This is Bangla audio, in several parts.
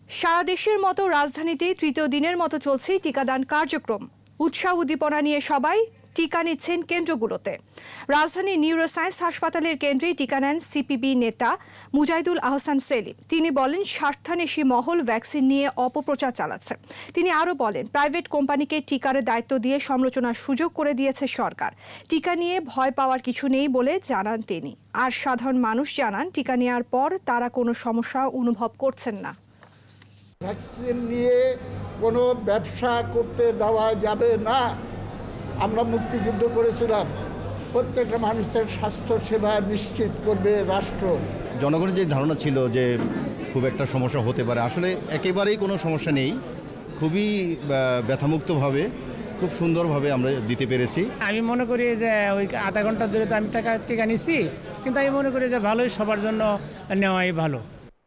সারা দেশের মতো রাজধানীতে তৃতীয় দিনের মতো চলছে টিকাদান কার্যক্রম। উৎসাহ উদ্দীপনা নিয়ে সবাই টিকা নিচ্ছেন কেন্দ্রগুলোতে। রাজধানীর নিউরোসায়েন্স হাসপাতালের কেন্দ্রে টিকা নেন সিপিবি নেতা মুজাহিদুল আহসান সেলিম। তিনি বলেন, স্বার্থান্বেষী মহল ভ্যাকসিন নিয়ে অপপ্রচার চালাচ্ছে। তিনি আরও বলেন, প্রাইভেট কোম্পানিকে টিকার দায়িত্ব দিয়ে সমালোচনার সুযোগ করে দিয়েছে সরকার। টিকা নিয়ে ভয় পাওয়ার কিছু নেই বলে জানান তিনি। আর সাধারণ মানুষ জানান, টিকা নেওয়ার পর তারা কোনো সমস্যা অনুভব করছেন না। ভ্যাকসিন নিয়ে কোনো ব্যবসা করতে দেওয়া যাবে না। আমরা মুক্তিযুদ্ধ করেছিলাম, প্রত্যেকটা মানুষের স্বাস্থ্য সেবা নিশ্চিত করবে রাষ্ট্র। জনগণের যে ধারণা ছিল যে খুব একটা সমস্যা হতে পারে, আসলে একেবারেই কোনো সমস্যা নেই। খুবই ব্যথামুক্তভাবে খুব সুন্দরভাবে আমরা দিতে পেরেছি। আমি মনে করি যে ওই আধা ঘন্টা ধরে তো আমি টিকা নিচ্ছি, কিন্তু আমি মনে করি যে ভালোই, সবার জন্য নেওয়াই ভালো।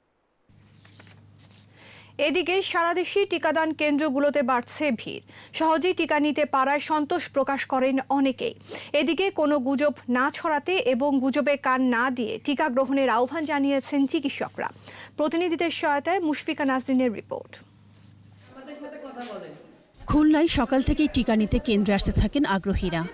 এদিকে সারা দেশে টিকাদান কেন্দ্রগুলোতে বাড়ছে ভিড়। সহজেই টিকা নিতে পারায় সন্তোষ প্রকাশ করেন অনেকেই। এদিকে কোনো গুজব না ছড়াতে এবং গুজবে কান না দিয়ে টিকা গ্রহণের আহ্বান জানিয়েছেন চিকিৎসকরা। প্রতিনিধিদের সহায়তায় মুশফিকা নাজরিনের রিপোর্ট। খুলনায় সকাল থেকেই টিকা নিতে কেন্দ্রে আসতে থাকেন আগ্রহীরা।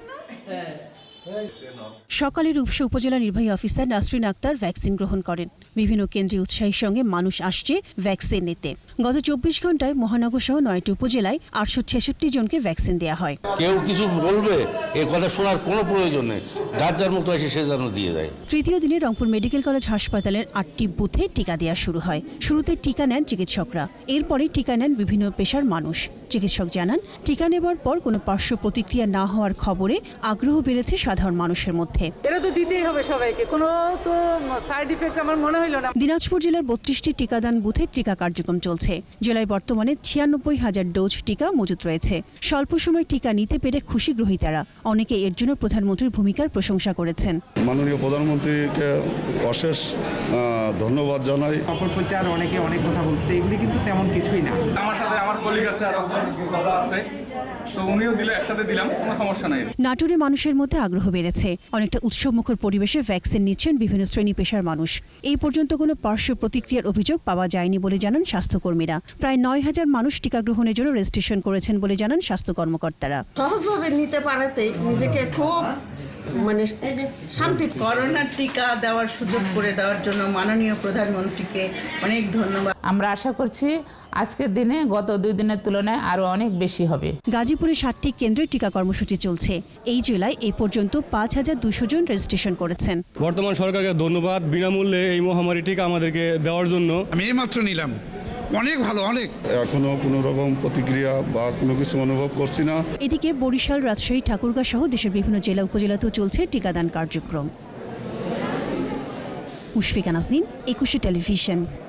সকালে রূপসা উপজেলা নির্বাহী অফিসার নাসরিন আক্তার ভ্যাকসিন গ্রহণ করেন। বিভিন্ন কেন্দ্রে উৎসাহের সঙ্গে মানুষ আসছে ভ্যাকসিন নিতে। গত 24 ঘন্টায় মহানগর সহ 9টি উপজেলায় 866 জনকে ভ্যাকসিন দেওয়া হয়। কেউ কিছু বলবে এ কথা শোনার কোনো প্রয়োজন নেই, যার যার মতো এসে সে যেন দিয়ে দেয়। তৃতীয় দিনে রংপুর মেডিকেল কলেজ হাসপাতালের 8টি বুথে টিকা দেওয়া শুরু হয়। শুরুতে টিকা নেন চিকিৎসকরা, এরপরে টিকা নেন বিভিন্ন পেশার মানুষ। চিকিৎসক জানান, টিকা নেবার পর কোনো পার্শ্ব প্রতিক্রিয়া না হওয়ার খবরে আগ্রহ বেড়েছে সাধারণ মানুষের মধ্যে। এটা তো দিতেই হবে সবাইকে, কোনো তো সাইড ইফেক্ট আমার মনে হইল না। দিনাজপুর জেলার 32টি টিকাদান বুথে টিকা কার্যক্রম চলছে। জেলায় বর্তমানে 96,000 ডোজ টিকা মজুত রয়েছে। স্বল্প সময় টিকা নিতে পেরে খুশি গ্রহীতারা। অনেকে এর জন্য প্রধানমন্ত্রীর ভূমিকার প্রশংসা করেছেন। মাননীয় প্রধানমন্ত্রীকে অশেষ ধন্যবাদ জানাই। অপপ্রচার অনেকে অনেক কথা বলছে, এগুলি কিন্তু তেমন কিছুই না। আমার সাথে আমার কলিগ আছে, আর কথা আছে, তো উনিও দিলে একসাথে দিলাম, কোনো সমস্যা নাই। নাটোরে মানুষের মধ্যে আগ্রহ বেড়েছে। অনেকটা উৎসবমুখর পরিবেশে ভ্যাকসিন নিচ্ছেন বিভিন্ন শ্রেণী পেশার মানুষ। এই পর্যন্ত কোনো পার্শ্ব প্রতিক্রিয়ার অভিযোগ পাওয়া যায়নি বলে জানান স্বাস্থ্যকর্মীরা। প্রায় 9,000 মানুষ টিকা গ্রহণের জন্য রেজিস্ট্রেশন করেছেন বলে জানান স্বাস্থ্য কর্মকর্তারা। সহজভাবে নিতে পারাতে নিজেকে খুব শান্তি। করোনার টিকা দেওয়ার সুযোগ করে দেওয়ার জন্য মাননীয় প্রধানমন্ত্রীকে অনেক ধন্যবাদ। আমরা আশা করছি আজকের দিনে গত 2 দিনের তুলনায় আরো অনেক বেশি হবে। গাজীপুরে 60টি কেন্দ্রে টিকা কর্মসূচি চলছে। এই জেলায় এই পর্যন্ত 5,200 জন রেজিস্ট্রেশন করেছেন। বর্তমান সরকারকে ধন্যবাদ বিনামূল্যে এই মহামারী টিকা আমাদেরকে দেওয়ার জন্য। আমি এইমাত্র নিলাম, অনেক ভালো, অনেক। এখনো কোনো রকম প্রতিক্রিয়া বা কোনো কিছু অনুভব করছি না। এদিকে বরিশাল, রাজশাহী, ঠাকুরগাঁ সহ দেশের বিভিন্ন জেলা উপজেলাতেও চলছে টিকাদান কার্যক্রম। মুশফিকা নাজরিন, 21 টেলিভিশন।